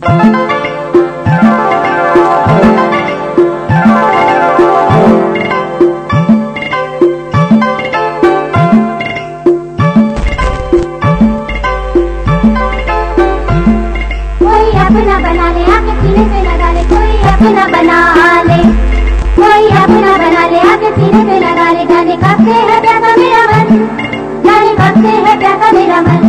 अपना बना ले, आके सीने पे लगा ले, कोई अपना बना ले, कोई अपना बना ले, आके सीने पे लगा ले। जाने कब से है प्यासा मेरा मन, जाने कब से है प्यासा मेरा मन।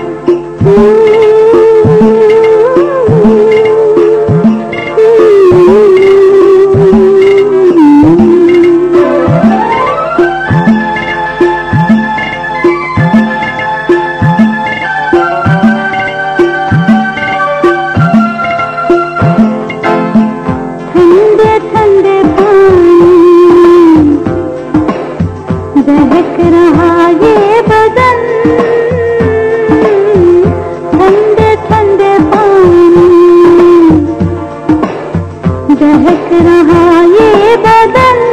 दहक रहा ये बदन, ठंडे ठंडे पानी, दहक रहा ये बदन,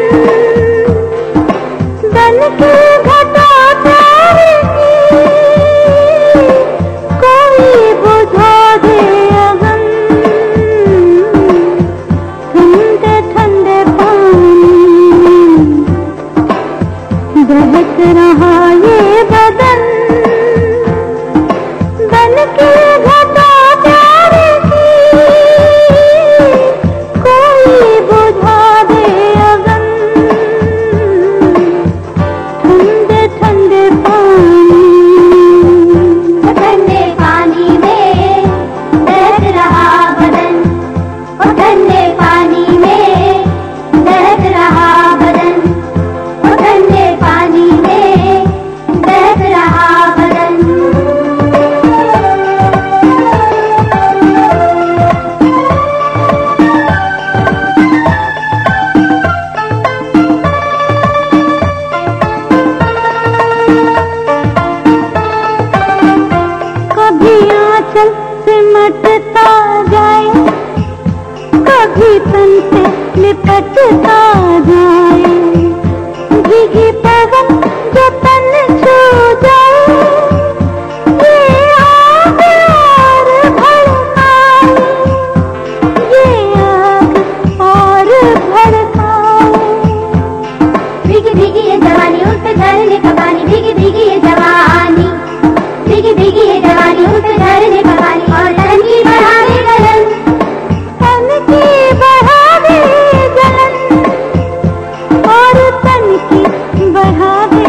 बन के घटा प्यार की कोई बुझा दे अगन। ठंडे ठंडे पानी, दहक रहा ये बदन, बन के घटा प्यार की कोई बुझा दे अगन। ठंडे ठंडे पानी, ठंडे पानी में दहक रहा बदन, ठंडे पानी में दहक रहा बदन, ठंडे पानी में दहक रहा बदन। कभी आंचल सिमटता जाए, कभी तन से लिपटता जाए, भीगी पवन जो तन छू जाए, ये आग और भड़काए, ये आग और भड़काए। भीगी भीगी ये जवानी, उस पे झरने का पानी, भीगी भीगी ये जवानी, भीगी भीगी ये जवानी, उस पे झरने का पानी। और तन की बढ़ावे गलन, तन की बढ़ावे जलन, और तन की बढ़ावे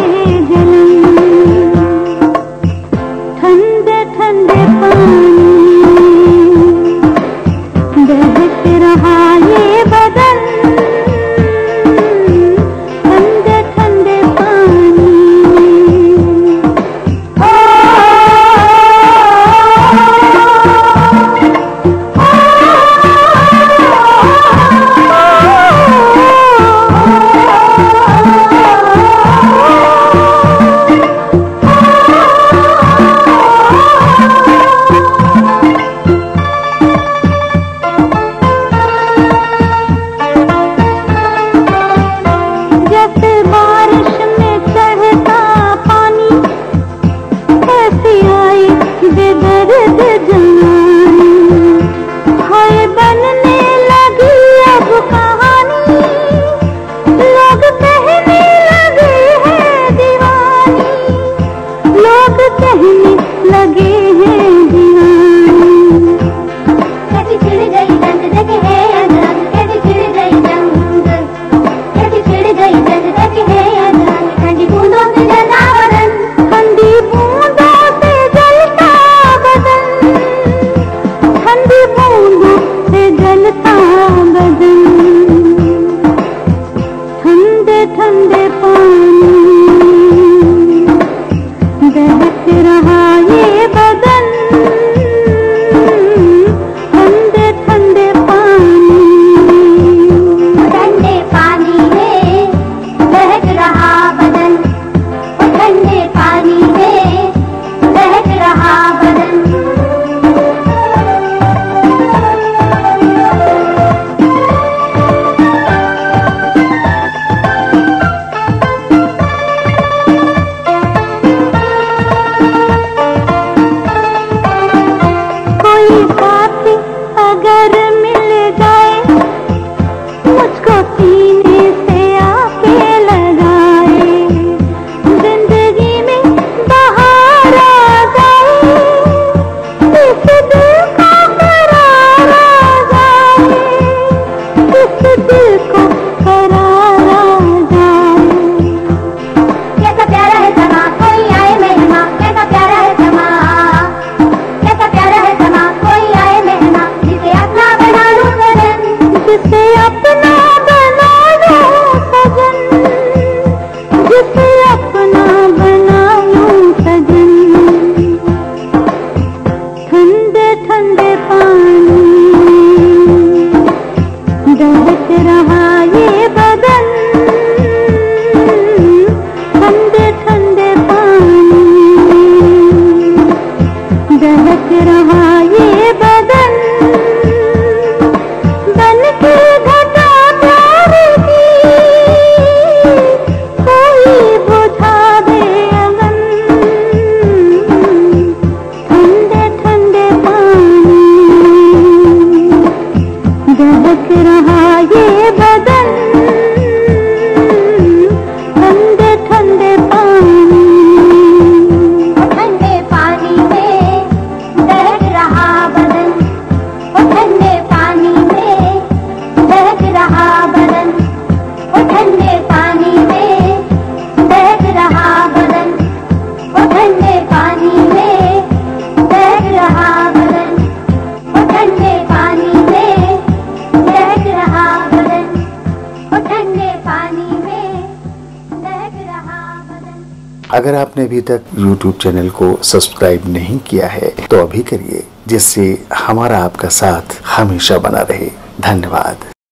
ठंडे पानी में दहक रहा बदन, ओ ठंडे पानी में दहक रहा बदन। अगर आपने अभी तक YouTube चैनल को सब्सक्राइब नहीं किया है तो अभी करिए, जिससे हमारा आपका साथ हमेशा बना रहे। धन्यवाद।